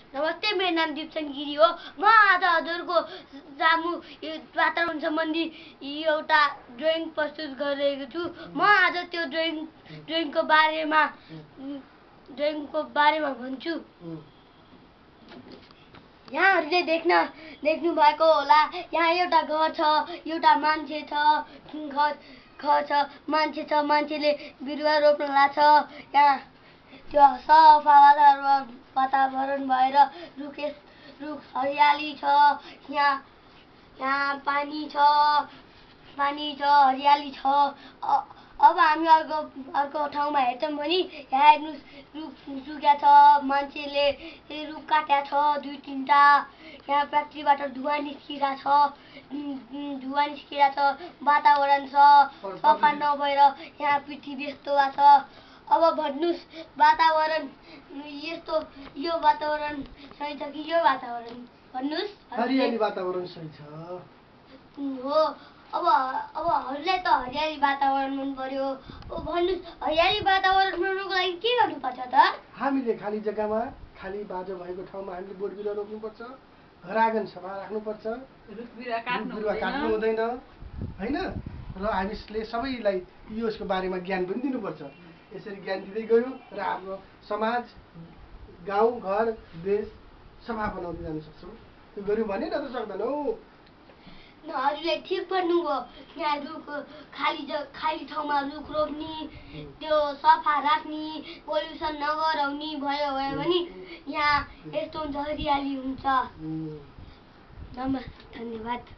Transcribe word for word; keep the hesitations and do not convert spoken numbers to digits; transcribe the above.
नमस्ते, मेरो नाम दिपसन गिरी हो। म आज हजुरको सामु यो वातावरण सम्बन्धी एउटा ड्रइङ प्रस्तुत गरिरहेको छु। म आज त्यो ड्रइङ ड्रइङको बारेमा ड्रइङको बारेमा भन्छु। यहाँहरूले देख्न देख्नु भएको होला, यहाँ एउटा घर छ, एउटा मान्छे छ, घर घर छ, मान्छे छ, मान्छेले बिरुवा रोप्न लाग्छ। यहाँ त्यो सफा वातावरण वातावरण भएर रुख रुख हरियाली छ। यहाँ यहाँ पानी छ पानी छ हरियाली छ। अब हामी अर्को अर्को ठाउँमा हेर्छौँ भने यहाँ हेर्नुहोस्, रुख सुकेको छ, मान्छेले रुख काटेको छ दुई तिनवटा। यहाँ फ्याक्ट्रीबाट धुवा निस्किरहेको छ धुवा निस्किरहेको छ वातावरण छ सफा नभएर यहाँ पृथ्वी यस्तो भएको छ। अब भन्नुहोस्, वातावरण यस्तो यो वातावरण सही छ कि यो वातावरण? भन्नुहोस्। हरियाली वातावरण सही छ हो। अब अब हजुरलाई त हरियाली वातावरण मन पर्यो। अब भन्नुहोस्, हरियाली वातावरण बनाउनको लागि के गर्नुपर्छ त? हामीले खाली जग्गामा, खाली बाटो भएको ठाउँमा हामीले बोट बिरुवा रोप्नुपर्छ, घर आँगन सफा राख्नुपर्छ, रुख बिरुवा काट्नु हुँदैन, होइन? र हामीले सबैलाई यसको बारेमा ज्ञान पनि दिनुपर्छ। यसरी ज्ञान दिँदै गयो र हाम्रो समाज, गाउँ घर देश सफा बनाउँदै जान सक्छौँ। त्यो गऱ्यौँ भने न त सक्दैनौँ। हजुरले ठिक भन्नुभयो। यहाँ रुख खाली ज खाली ठाउँमा रुख रोप्ने, त्यो सफा राख्ने, पोल्युसन नगराउने भयो भयो भने यहाँ यस्तो हुन्छ, हरियाली हुन्छ। नमस्ते, धन्यवाद।